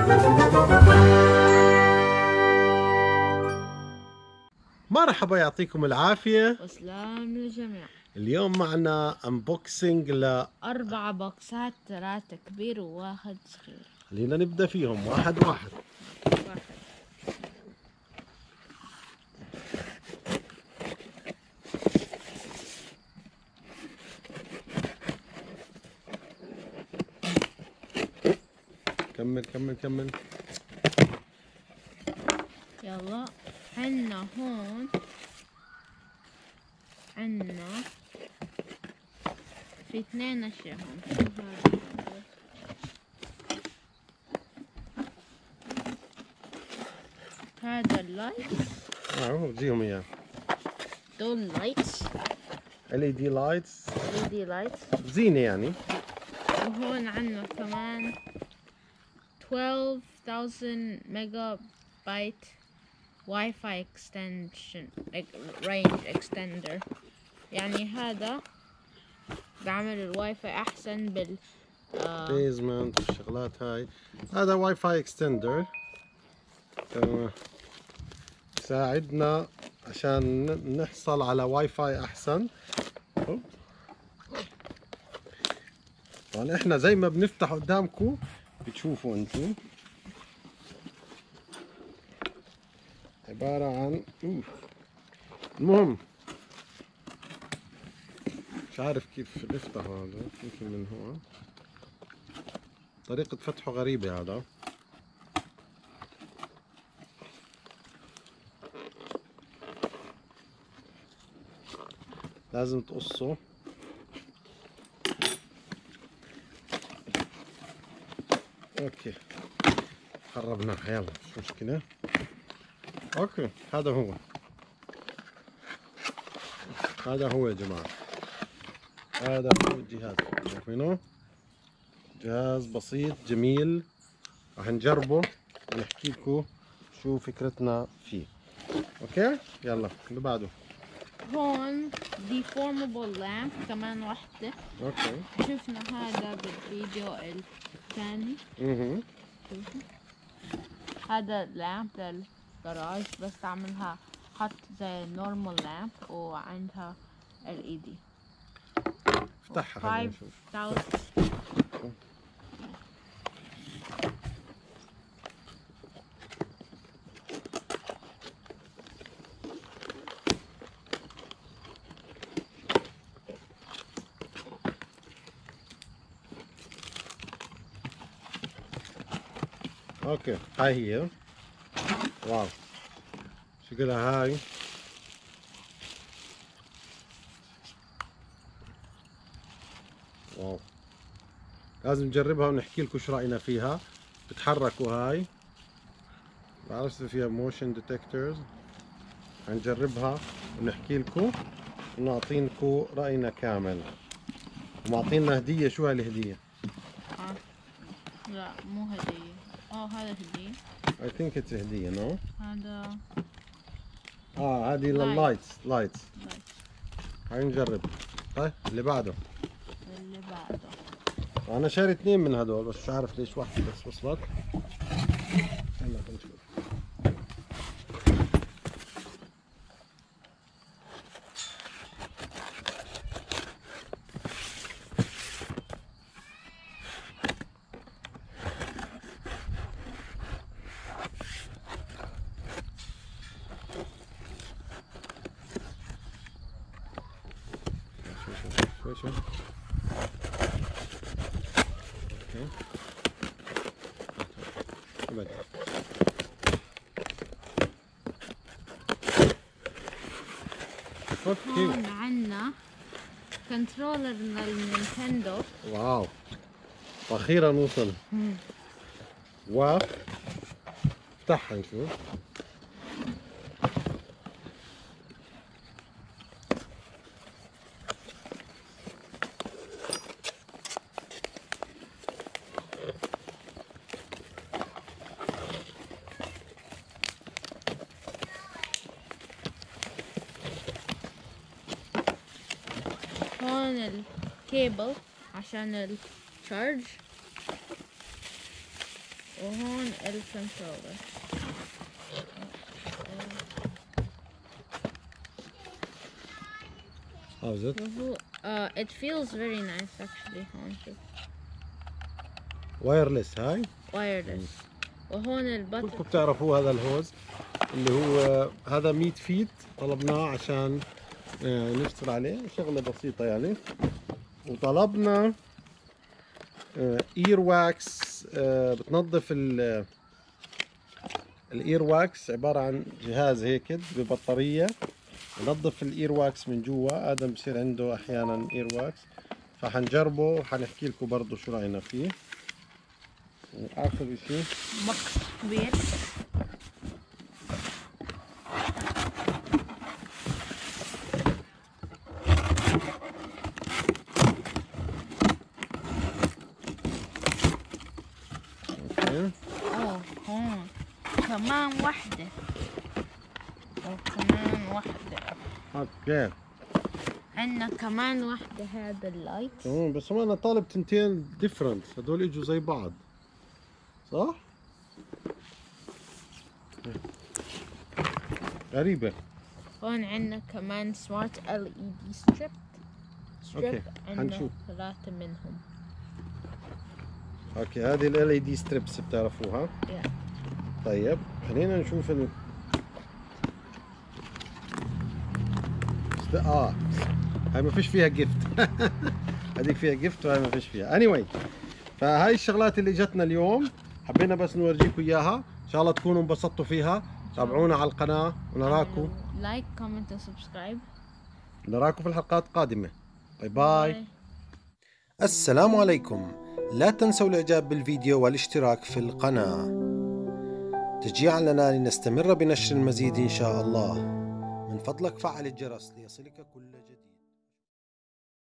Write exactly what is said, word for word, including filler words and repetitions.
مرحبا، يعطيكم العافية وسلام للجميع. اليوم معنا انبوكسنج ل أربع بوكسات، ثلاثة كبير وواحد صغير. خلينا نبدأ فيهم واحد واحد. واحد. كمل كمل كمل. يلا عنا هون عنا في اثنين اشياء هون. هذا اللايت. اه بديهم اياه. دول لايتس ال اي دي لايتس، ال دي لايتس زينة يعني. وهون عنا كمان twelve thousand ميجا بايت واي فاي اكستنشن رينج اكستندر، يعني هذا بعمل الواي فاي احسن بال بيزمنت والشغلات هاي. هذا واي فاي اكستندر يساعدنا عشان نحصل على واي فاي احسن. طبعا احنا زي ما بنفتح قدامكم بتشوفوا انتم عبارة عن أوف. المهم مش عارف كيف نفتحه هذا، يمكن من هون. طريقة فتحه غريبة هذا. لازم تقصه. اوكي قربنا، يلا مش مشكلة. اوكي هذا هو هذا هو يا جماعة، هذا هو الجهاز. شايفينه؟ جهاز بسيط جميل، راح نجربه ونحكي لكم شو فكرتنا فيه. اوكي يلا اللي بعده. هون deformable lamp كمان وحدة. اوكي شفنا هذا بالفيديو الثاني. اها هذا لامب للجراج، بس اعملها حط زي نورمال لامب وعندها ال اي دي. افتحها خلينا نشوف. اوكي هاي هي. واو شكلها هاي. واو لازم نجربها ونحكي لكم شو راينا فيها. بتحركوا هاي، بعرف اذا فيها موشن ديتكتورز. هنجربها ونحكي لكم ونعطيكم راينا كامل. ومعطينا هديه. شو هاي الهديه؟ آه. لا مو هدية. اه هذا هدية. I think it's هديه. نو هذا اه هذه لللايتس. لايتس. هاي نجرب. طيب اللي بعده. اللي بعده انا شاري اثنين من هدول، بس مش عارف ليش واحدة بس وصلت. يلا نشوف. شوي شوي. اوكي ابعد. اوكي هون عنا كنترولر من النينتندو. واو واخيرا وصل. و افتحها نشوف. هون الكيبل عشان الشارج. وهون الكنترولر. How's it? وهو uh, it feels very nice actually. هون شوف وايرلس هاي. wireless. وهون البطن. كلكم بتعرفوا هذا الهوز اللي هو هذا مية فيت، طلبناه عشان آه، نشتغل عليه، شغلة بسيطة يعني. وطلبنا اير واكس، بتنظف الاير واكس، عبارة عن جهاز هيك ببطارية بنظف الاير واكس من جوا. ادم بصير عنده احيانا اير واكس، فحنجربه وحنحكي لكم برضه شو راينا فيه. واخر شيء بوكس كبير. اوه هون كمان وحدة، وكمان وحدة. اوكي عندنا كمان وحدة هذا اللايت. تمام، بس هو انا طالب تنتين ديفرنت، هدول اجوا زي بعض صح؟ غريبة. هون عندنا كمان سمارت ال اي دي ستريب. ستريب عندنا حنشوف. ثلاثة منهم. اوكي هذه ال اي دي ستريبس بتعرفوها؟ yeah. طيب خلينا نشوف ال اه هاي ما فيش فيها جيفت. هذيك فيها جيفت وهاي ما فيش فيها. anyway فهاي الشغلات اللي جتنا اليوم حبينا بس نورجيكم اياها، ان شاء الله تكونوا انبسطتوا فيها. تابعونا على القناة ونراكم لايك كومنت وسبسكرايب. نراكم في الحلقات القادمة. باي باي. السلام عليكم. لا تنسوا الاعجاب بالفيديو والاشتراك في القناة تشجيعا لنا لنستمر بنشر المزيد ان شاء الله. من فضلك فعل الجرس ليصلك كل جديد.